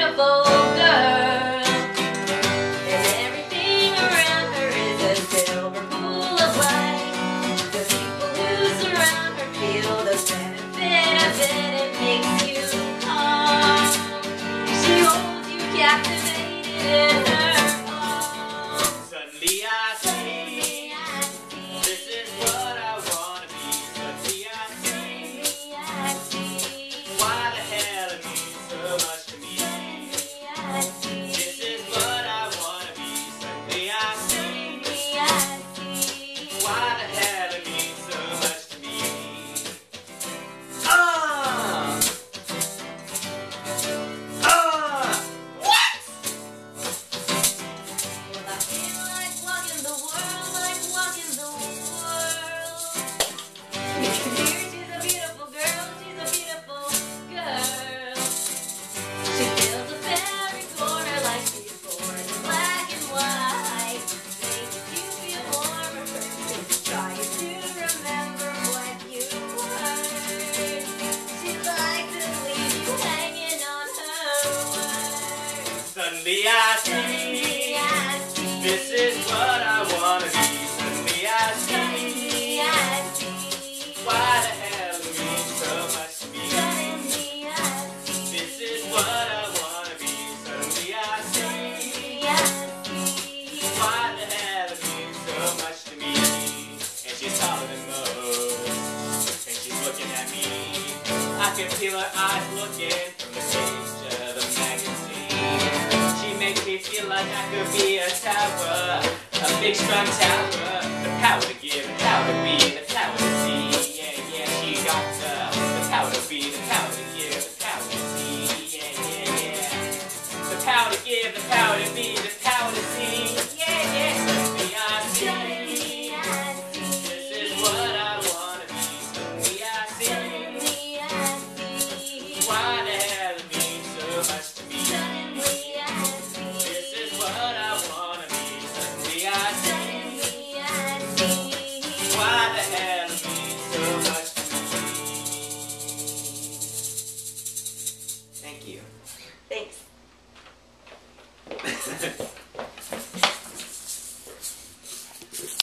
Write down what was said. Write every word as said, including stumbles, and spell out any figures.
beautiful girl, and everything around her is a silver pool of light. The people who surround her feel the benefit of it. It makes you calm. She holds you captivated in her arms. Suddenly I see, this is what I wanna be. Suddenly I see, why the hell it means so much to me. This is what I wanna be. Suddenly I see, why the hell it means so much to me. Ah! Ah! What? Well, I feel like walking the world, like walking the world. Here she's a beautiful girl, she's a beautiful girl. She fills a fairy corner like she's born in black and white. Makes you feel warm and perfect, trying to remember what you heard. She'd like to leave you hanging on her words. Suddenly I see, this is what I wanna be. Suddenly I see, why the hell it means so much to me. This is what I wanna be. Suddenly I see, why the hell it means so much to me. And she's taller than most, and she's looking at me. I can feel her eyes looking from the page of the magazine. She makes me feel like I could be a tower, a big strong tower. The power to give, the power to be, the power to see. Yeah, yeah, she got the, the power to be, the power